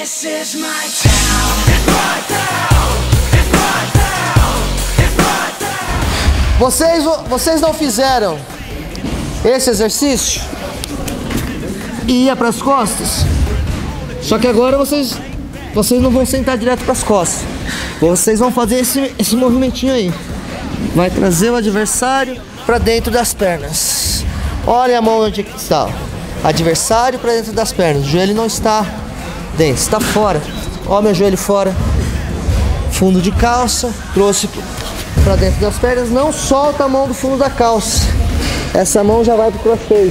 This is my town. It's my town. It's my town. It's my town. Vocês não fizeram esse exercício? Ia para as costas. Só que agora vocês não vão sentar direto para as costas. Vocês vão fazer esse movimentinho aí. Vai trazer o adversário para dentro das pernas. Olha a mão onde está. Adversário para dentro das pernas. O joelho não está dentro, está fora. Olha meu joelho fora. Fundo de calça. Trouxe para dentro das pernas. Não solta a mão do fundo da calça. Essa mão já vai pro crossface.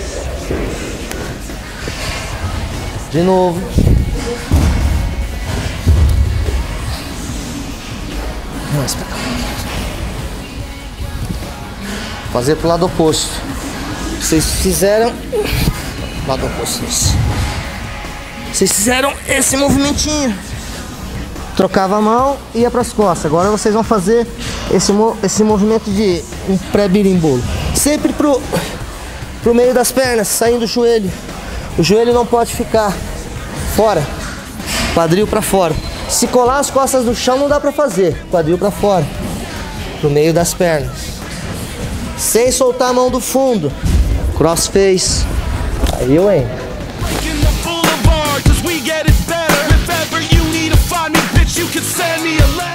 De novo. Mais pra cá. Fazer pro lado oposto. Vocês fizeram lado oposto. Vocês fizeram esse movimentinho. Trocava a mão e ia para as costas. Agora vocês vão fazer esse movimento de um pré-birimbolo. Sempre pro meio das pernas, saindo do joelho. O joelho não pode ficar fora. Quadril para fora. Se colar as costas no chão não dá para fazer. Quadril para fora. Pro meio das pernas. Sem soltar a mão do fundo. Crossface. Aí eu entro. You can send me a letter.